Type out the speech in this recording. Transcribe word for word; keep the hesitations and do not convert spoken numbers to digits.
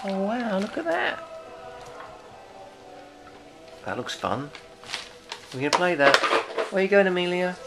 Oh wow, look at that. That looks fun. We're going to play that. Where are you going, Amelia?